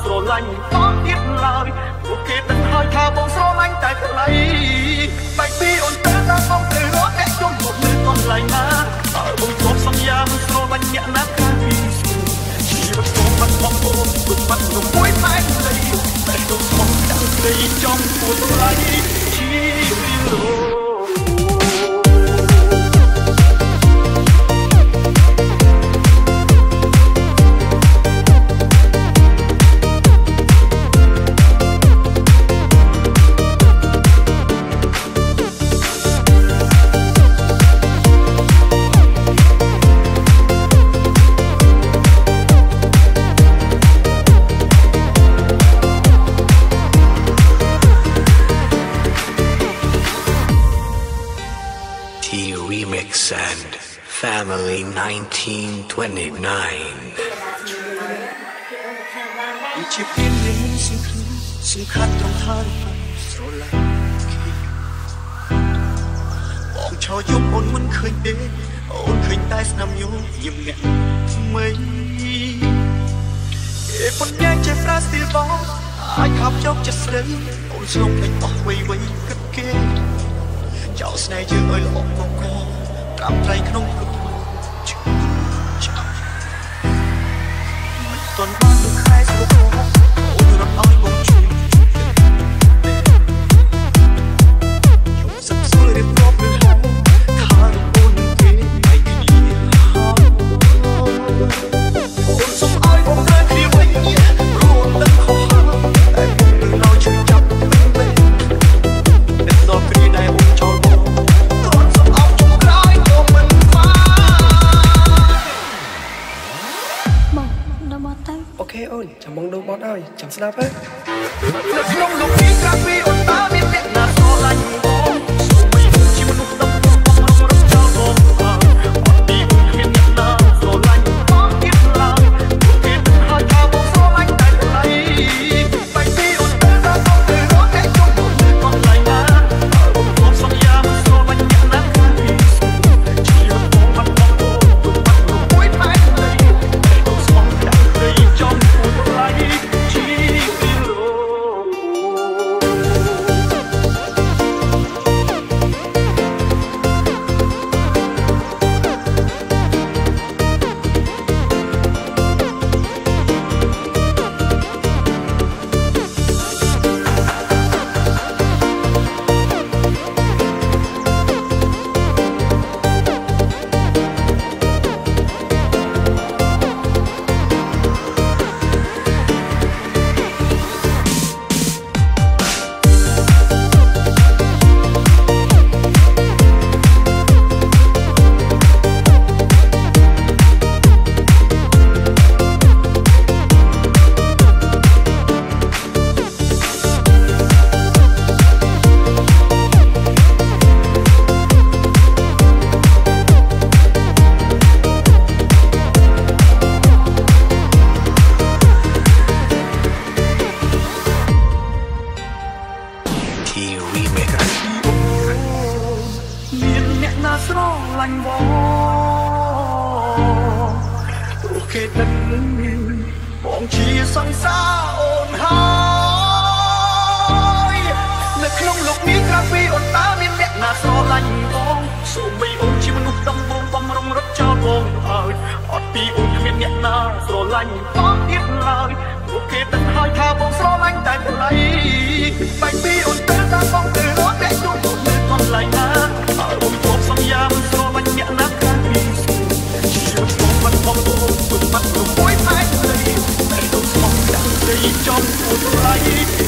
ស្រឡាញ់បងទៀតឡើយពួកគេដឹងហើយថាបងស្រឡាញ់តែខ្លីបែកពីអូនទៅដល់បងទៅរកតែជុំមកនៅកន្លែងណាតើបងធ្លាប់សន្យាមិនស្រឡាញ់អ្នកណាខាងពីស្គាល់ជីវិតខ្ញុំបាត់បង់អូនទុកបាត់ក្នុងមួយផ្នែកផ្លៃតែទុកមកដល់ផ្លៃចំពួនថ្លៃជីវិតរស់ Remix and Family 1929 ជាពីនេះសំខាន់ត្រង់ថាស្រឡាញ់បងឈរយប់អូនមិនឃើញទេអូនឃើញតែស្នាមញញឹមអ្នកថ្មីគេប៉ុណ្ណេះចេះប្រាស្ទីលបងអាចខាប់យកចិត្តស្រីអូនស្លុកភ្លេចអស់វ័យគិតគេចោលស្នេហ៍យើងឲ្យល្អកកត្រាប់ត្រៃក្នុងគ្រប់ចាំមិនទាន់បានខែស្គាល់អូនរត់ឲ្យបងជួយយកសាប់ស៊ុលរៀបរាប់ពីហោថាអូនគេមិនគ្នាអូនសុំឲ្យបងទៅគ្នាវិញព្រោះអូនដឹងខុសហើយតែបងនៅឲ្យជួយចាប់វិញអ្នកដល់គ្នាដែលអូនចោលបងអូខេអូនចាំបងដូរបត់ឲ្យចាំស្ដាប់ហ៎នៅក្នុងលោកនេះក្រៅពីអូនតើមានអ្នកណាស្រឡាញ់បងជាមនុស្សដំបងរំរំចោលបងអត់ពីអូនគ្មានអ្នកណាស្រឡាញ់បងទៀតឡើយពួកគេមិនឲ្យថាបងស្រឡាញ់តែខ្លីបែកពីអូនទៅដល់បងទៅរកតែជុំមកនៅកន្លែងណាបងធ្លាប់សន្យាមិនស្រឡាញ់អ្នកណាខាងពីជីវិតបងបាត់បង់អូនទុកបាត់ក្នុងមួយផ្នែកខ្លីតែបងស្មោះតែខ្លីចំ មានអ្នកណាស្រឡាញ់បងព្រោះគេដឹងបងជាសង្សារអូនហើយនៅក្នុងលោកនេះក្រៅពីអូនតើមានអ្នកណាស្រឡាញ់បងសូម្បីអូនជាមនុស្សដំបងបំរុងរត់ចោលបងហើយអត់ពីអូនគ្មានអ្នកណាស្រឡាញ់បងទៀតឡើយពួកគេដឹងហើយថាបងស្រឡាញ់តែខ្លីបែកពីអូនទៅតាមបងទៅរត់តែជុំមកនៅកន្លែងណាអូនធ្លាប់សន្យាមិនស្រឡាញ់អ្នកណាខាងពីជីវិតបងបាត់បង់អូនទុកបាត់ក្នុងមួយផ្នែកខ្លីតែទុកស្មោះដាក់ដីចំពួនថ្លៃ